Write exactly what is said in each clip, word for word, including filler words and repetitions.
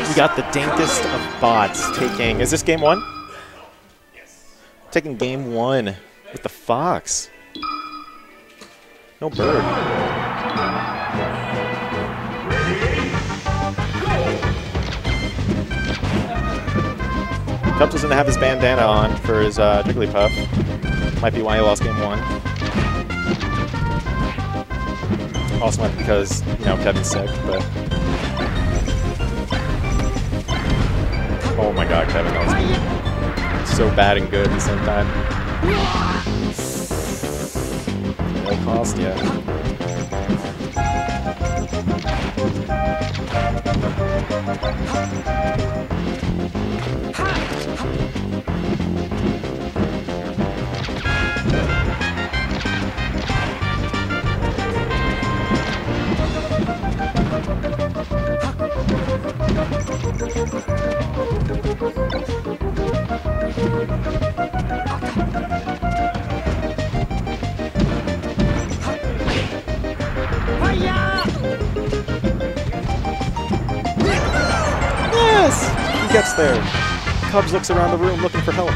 We got the dankest of bots taking, is this game one? Taking game one with the Fox. No bird. Cubs doesn't have his bandana on for his uh, Jigglypuff. Might be why he lost game one. Also might be because, you know, Kevin's sick, but... Oh my god, Kevin, that was so bad and good at the same time. No cost, yeah. Yes! He gets there. Cubs looks around the room looking for help.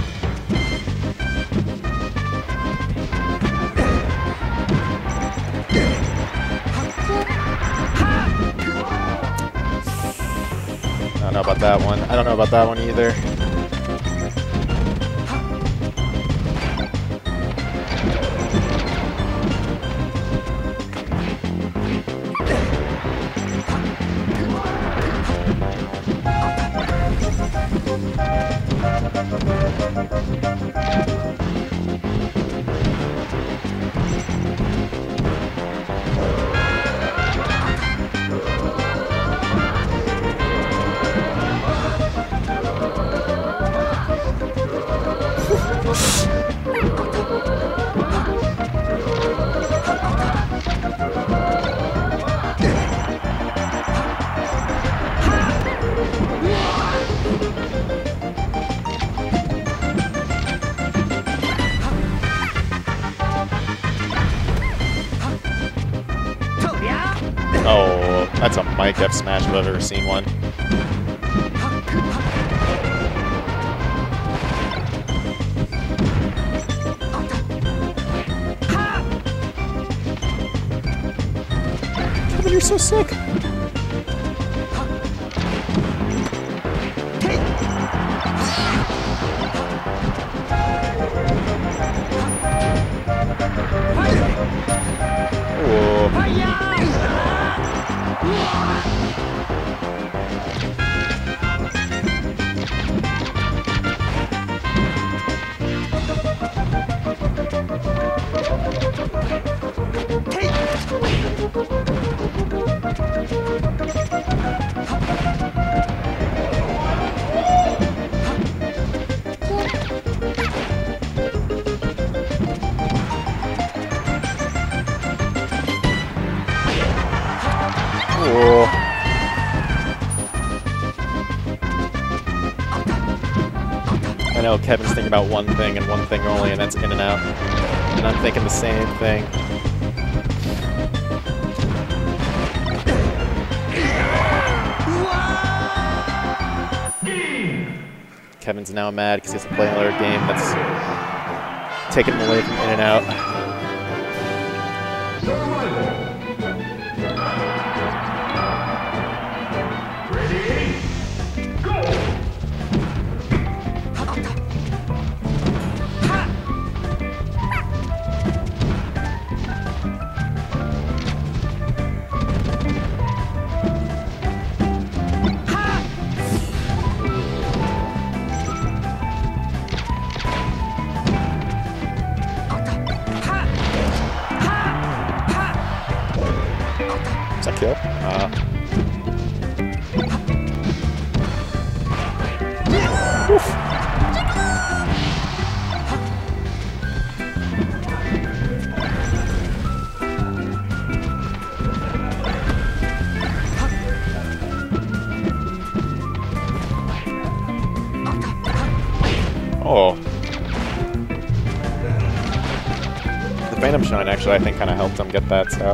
I don't know about that one. I don't know about that one either. Oh, that's a Mike F smash if I've ever seen one. Kevin, you're so sick. I know Kevin's thinking about one thing and one thing only, and that's in and out. And I'm thinking the same thing. Kevin's now mad because he has to play another game that's taking him away from in and out. Is that kill? Uh. Oof. Oh. The Phantom Shine actually, I think, kind of helped him get that, so.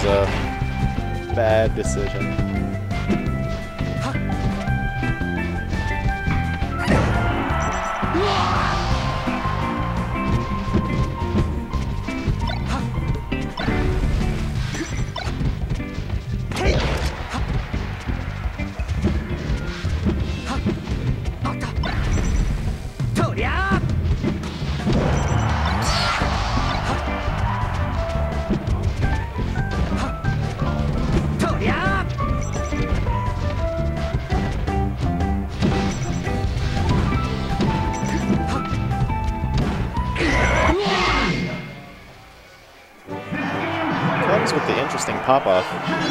a bad decision. With the interesting pop-off.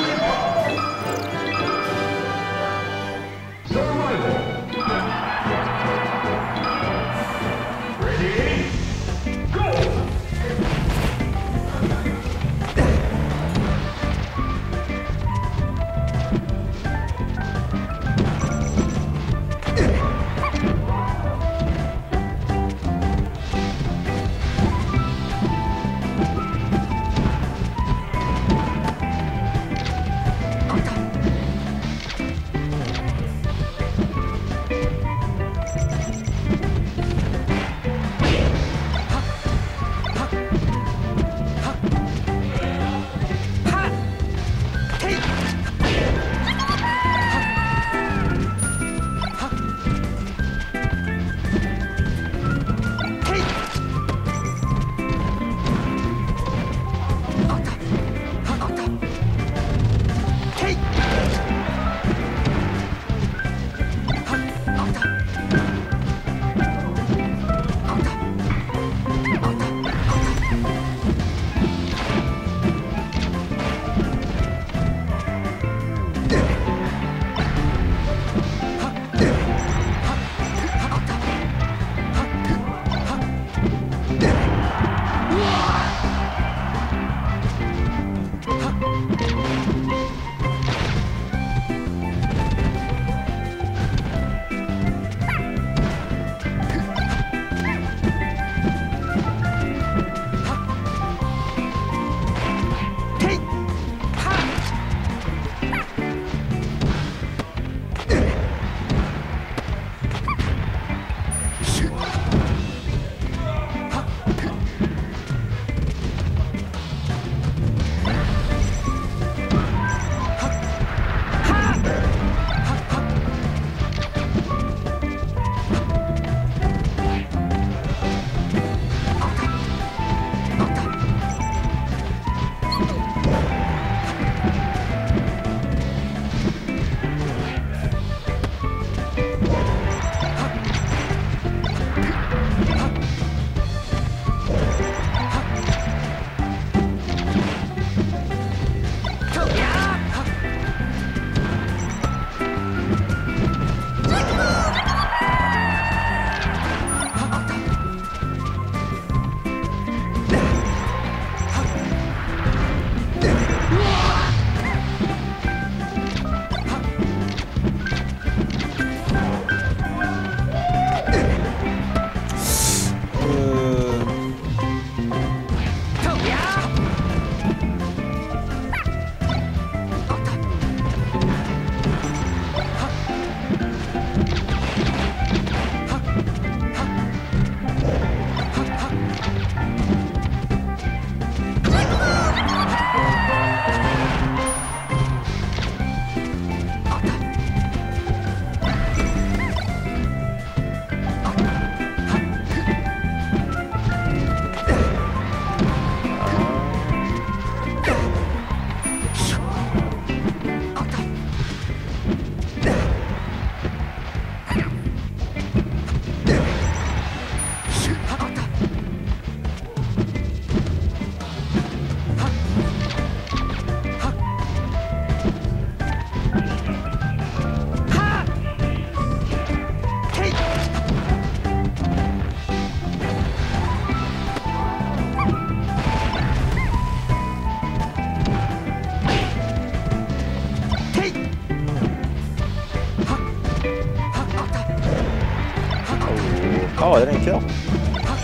Oh, that didn't kill.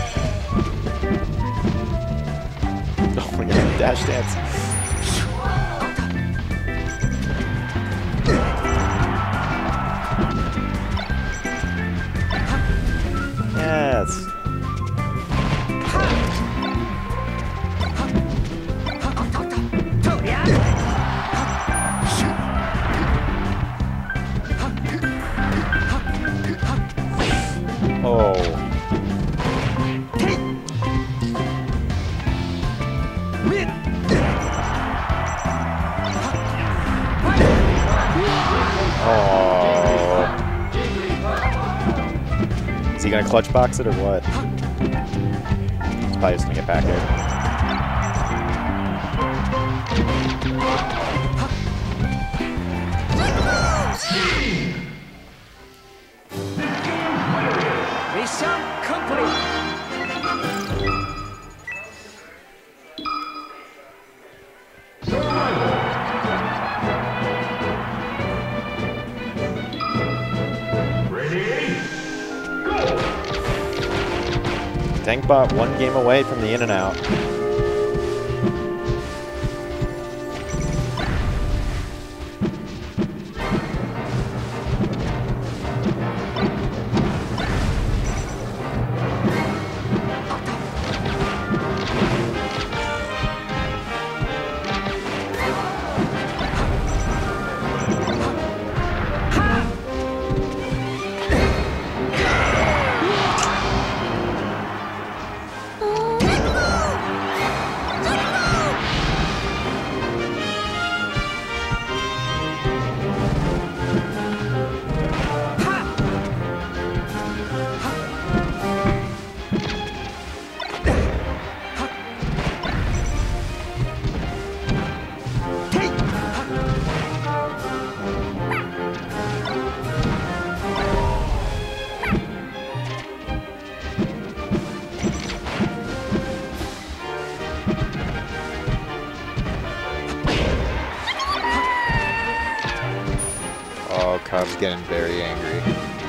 Oh my god, dash dance. guess. Oh. Oh. Is he gonna clutch box it or what? He's probably just gonna get back there. Mission complete. Tankbot one game away from the in and out. Oh, Cub's getting very angry.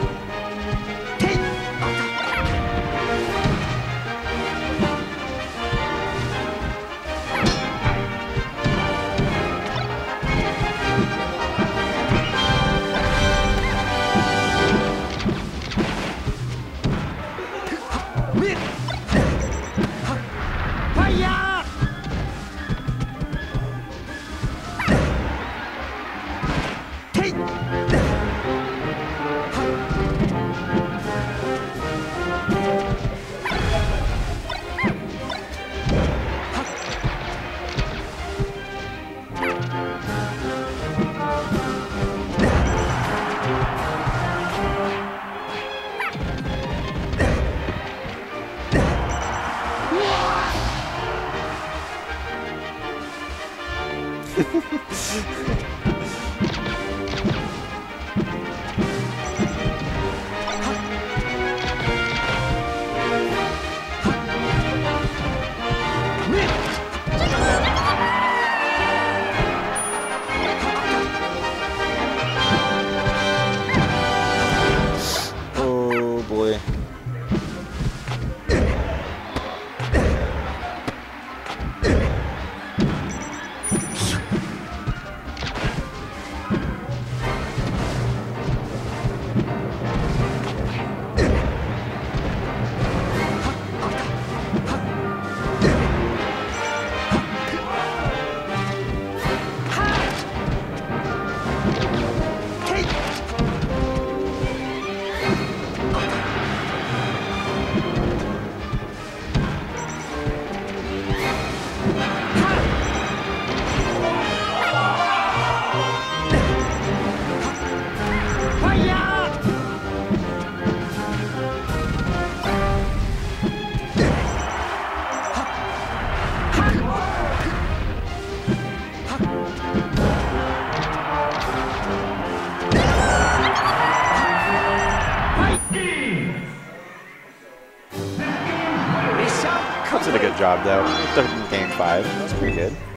Oh boy. Cubs did a good job though. Game five. That's pretty good.